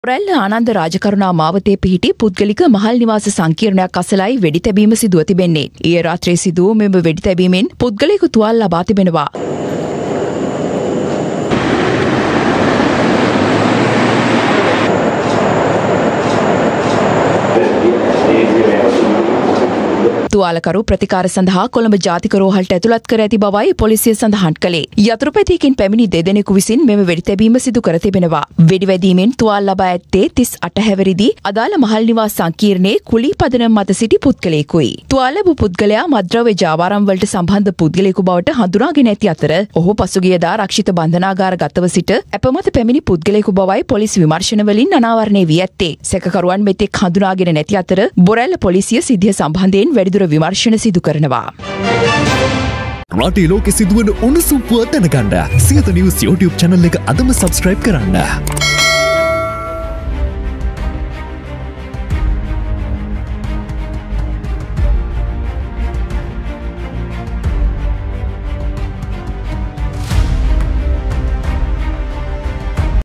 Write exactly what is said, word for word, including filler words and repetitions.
රැල්ල ආනන්ද රාජකරුණා මාවතේ පිහිටි පුද්ගලික මහල් නිවාස සංකීර්ණයක් අසලයි වෙඩි තැබීම සිදුව තිබෙන්නේ. ඊයේ රාත්‍රියේ සිදු වූ මෙම වෙඩි තැබීමෙන් පුද්ගලයෙකු තුවාල ලබා තිබෙනවා. තුවාලකරු ප්‍රතිකාර සඳහා කොළඹ ජාතික රෝහලට ඇතුළත් කර ඇති බවයි පොලිසිය සඳහන් කළේ. යතුරුපැතියකින් පැමිණි දෙදෙනෙකු විසින් මෙම වෙඩි තැබීම සිදු කර තිබෙනවා. වෙඩි වැදීමෙන් තුවාල ලබා ඇත්තේ තිස් අට හැවිරිදි අදාළ මහල් නිවාස සංකීර්ණයේ කුලී පදනම මත සිටි පුද්ගලයෙකුයි. තුවාල ලැබූ පුද්ගලයා මද්ද්‍රව්‍ය ජාවාරම් වලට සම්බන්ධ පුද්ගලයෙකු බවට හඳුනාගෙන ඇති අතර ඔහු පසුගියදා රක්ෂිත බන්ධනාගාර ගතව සිට අපමත පැමිණි පුද්ගලයෙකු බවයි පොලිස් විමර්ශන වලින් අනාවරණය වී ඇත්තේ. සැකකරුවන් මෙතෙක් හඳුනාගෙන නැති අතර බොරැල්ල පොලිසිය සිද්ධිය සම්බන්ධයෙන් වැඩිදුර විමර්ශන සිදු කරනවා. රටේ ලෝකෙ සිදුවන උණුසුම් පුවත් දැනගන්න සියත නිවුස් YouTube channel එක අදම subscribe කරන්න.